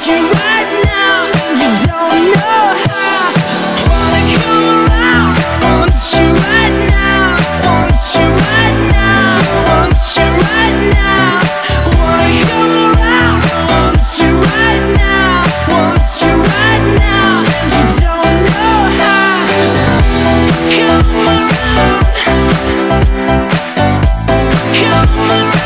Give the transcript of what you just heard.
you right now, and you don't know how. Wanna come around, want you right now, want you right now, want you right now. Wanna come around, want you right now, want you right now, and you don't know how. Come around, come around.